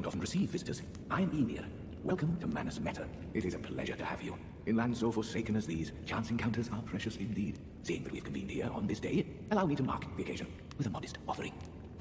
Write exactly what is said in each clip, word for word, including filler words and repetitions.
don't often receive visitors. I'm Ymir. Welcome to Manus Metyr. It is a pleasure to have you. In lands so forsaken as these, chance encounters are precious indeed. Seeing that we've convened here on this day, allow me to mark the occasion with a modest offering.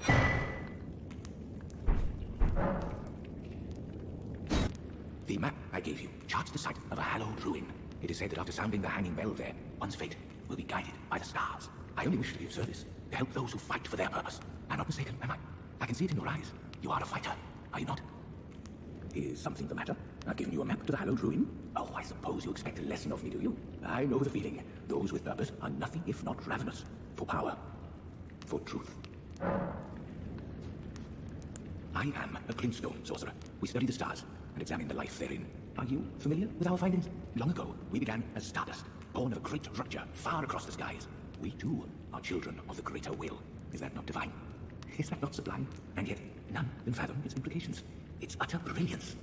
The map I gave you charts the site of a hallowed ruin. It is said that after sounding the hanging bell there, one's fate will be guided by the stars. I only wish to be of service, to help those who fight for their purpose. I'm not mistaken, am I? I can see it in your eyes. You are a fighter, are you not? Is something the matter? I've given you a map to the hallowed ruin? Oh, I suppose you expect a lesson of me, do you? I know the feeling. Those with purpose are nothing if not ravenous. For power. For truth. I am a glintstone sorcerer. We study the stars and examine the life therein. Are you familiar with our findings? Long ago, we began as stardust, born of a great rupture far across the skies. We too are children of the greater will. Is that not divine? Is that not sublime? And yet, none can fathom its implications. Its utter brilliance.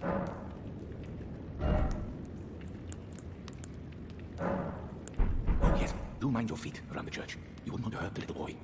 Oh yes, do mind your feet around the church. You wouldn't want to hurt the little boy.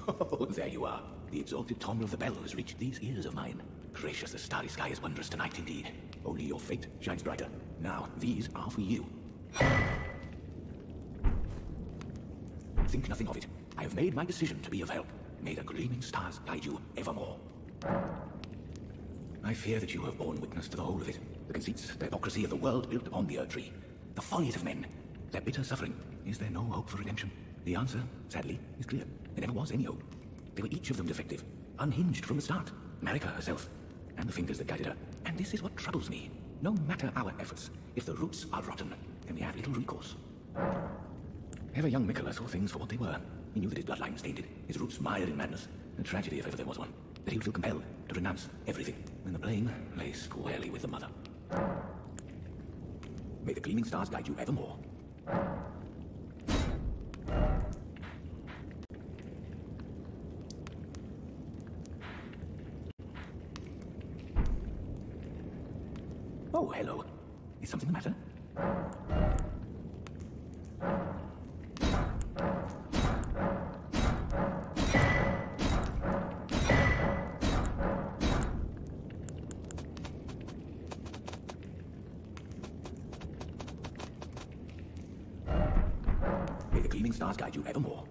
Oh, there you are. The exalted timbre of the bell has reached these ears of mine. Gracious, the starry sky is wondrous tonight indeed. Only your fate shines brighter. Now, these are for you. Think nothing of it. I have made my decision to be of help. May the gleaming stars guide you evermore. I fear that you have borne witness to the whole of it. The conceits, the hypocrisy of the world built upon the Erdtree. The follies of men. Their bitter suffering. Is there no hope for redemption? The answer, sadly, is clear. There never was any hope. They were each of them defective. Unhinged from the start. Marika herself. And the fingers that guided her. And this is what troubles me. No matter our efforts, if the roots are rotten, then we have little recourse. Ever young Mikola saw things for what they were. He knew that his bloodline stained it, his roots mired in madness. A tragedy if ever there was one. That he would feel compelled to renounce everything, when the blame lay squarely with the mother. May the gleaming stars guide you evermore. Oh, hello. Is something the matter? May the gleaming stars guide you evermore.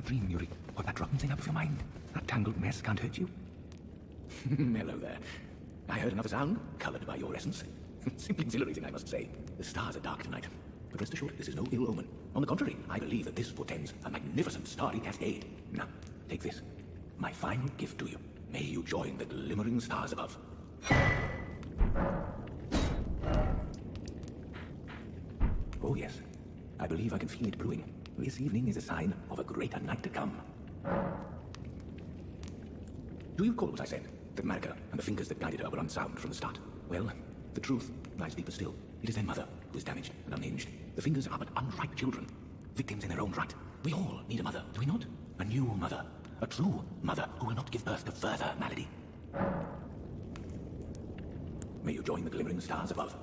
that dream, Yuri. Put that rotten thing out of your mind. That tangled mess can't hurt you. Hello there. I heard another sound, colored by your essence. Simply exhilarating, I must say. The stars are dark tonight. But rest assured, this is no ill omen. On the contrary, I believe that this portends a magnificent starry cascade. Now, take this. My final gift to you. May you join the glimmering stars above. Oh yes, I believe I can feel it brewing. This evening is a sign of a greater night to come. Do you recall what I said? That Marika and the fingers that guided her were unsound from the start? Well, the truth lies deeper still. It is their mother who is damaged and unhinged. The fingers are but unripe children, victims in their own right. We all need a mother, do we not? A new mother. A true mother who will not give birth to further malady. May you join the glimmering stars above.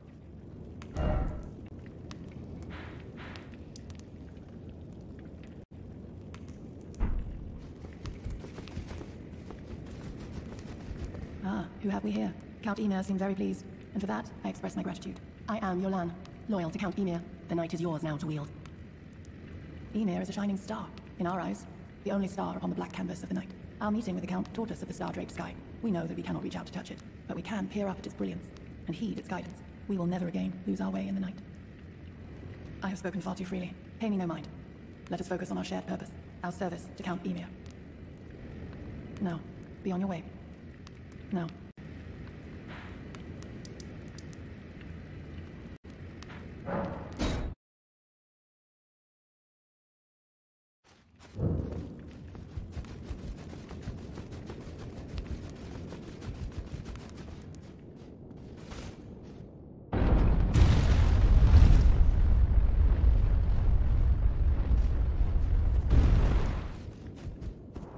Ah, who have we here? Count Ymir seemed very pleased, and for that, I express my gratitude. I am Jolan, loyal to Count Ymir. The night is yours now to wield. Ymir is a shining star, in our eyes. The only star upon the black canvas of the night. Our meeting with the Count taught us of the star-draped sky. We know that we cannot reach out to touch it, but we can peer up at its brilliance, and heed its guidance. We will never again lose our way in the night. I have spoken far too freely. Pay me no mind. Let us focus on our shared purpose, our service to Count Ymir. Now, be on your way. Now.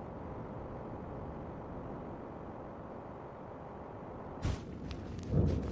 You